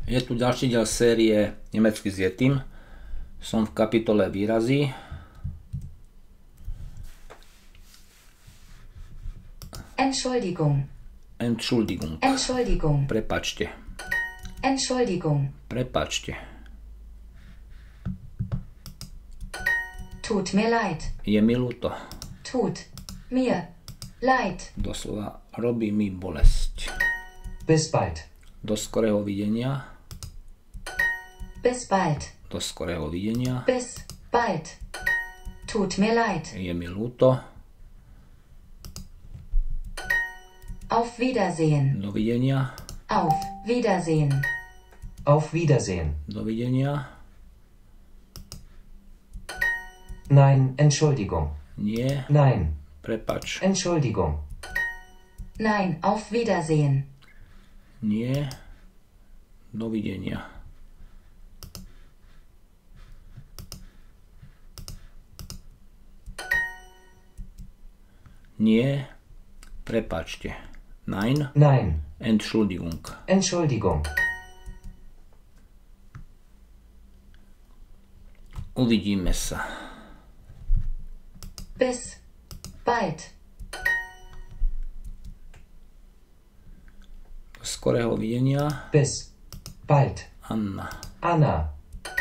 Je tu ďalší diel série Nemecky s Yetim. Som v kapitole výrazy. Entschuldigung. Entschuldigung. Entschuldigung. Prepačte. Entschuldigung. Prepačte. Tut mir leid. Je mi ľúto. Tut mir leid. Doslova robí mi bolesť. Bis bald. Do skorého videnia. Bis bald. Do skorého videnia. Bis bald. Tut mir leid. Je mi ľúto. Auf Wiedersehen. Dovidenia. Auf Wiedersehen. Auf Wiedersehen. Dovidenia. Nein, Entschuldigung. Nie. Nein, Prepač. Entschuldigung. Nein, auf Wiedersehen. Nie. Dovidenia. Nie. Prepačte. Nein. Nein, Entschuldigung. Entschuldigung. Uvidíme sa. Bis bald. Do skorého videnia. Bis bald. Anna. Anna.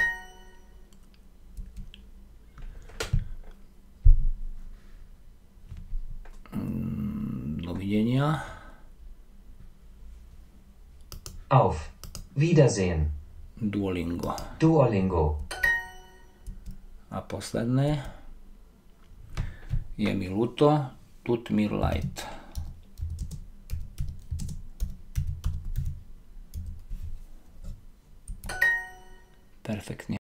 Dovidenia. Auf Wiedersehen. Duolingo. Duolingo. A posledné. Je mi ľúto. Tut mir leid. Perfektne.